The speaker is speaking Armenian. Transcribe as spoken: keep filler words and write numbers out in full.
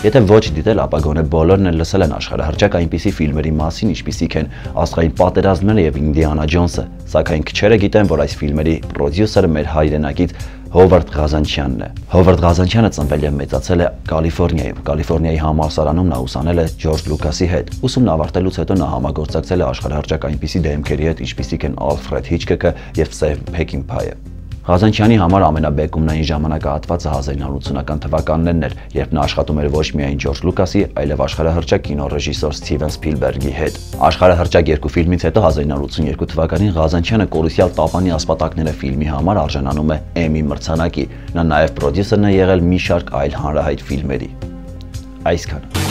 Եթե ոչ դիտել, ապա գոնե բոլորն էլ լսել են աշխարհահռչակ այնպիսի ֆիլմերի մասին, ինչպիսիք են Աստղային պատերազմները եւ Ինդիանա Ջոնսը, սակայն քչերը գիտեն, որ այս ֆիլմերի պրոդյուսերը մեր հայրենակից Հովարդ Ղազանչյանն է։ Հովարդ Ղազանչյանը ծնվել եւ մեծացել է Կալիֆոռնիայում։ Կալիֆոռնիայի համալսարանում նա ուսանել է Ջորջ Լուկասի հետ։ Ուսումն ավարտելուց հետո նա համագործակցել է աշխարհահռչակ այնպիսի դեմքերի հետ, ինչպիսիք են Ալֆրեդ Հիչկոկը եւ Սև Փեքինփայը։ Ղազանչյանի համար ամենաբեկումնային ժամանակահատվածը հազար ինը հարյուր ութսունական թվականներն էր, երբ նա աշխատում էր ոչ միայն Ջորջ Լուկասի, այլև աշխարհահռչակ կինոռեժիսոր Սթիվեն Սփիլբերգի հետ։ Աշխարհահռչակ երկու ֆիլմից հետո հազար ինը հարյուր ութսուներկու թվականին Ղազանչյանը կորուսյալ Տապանի ասպատակները ֆիլմի համար արժանանում է Էմի մրցանակի։ Նա նաև պրոդյուսերն է եղել մի շարք այլ հանրահայտ ֆիլմերի։ Այսքանը։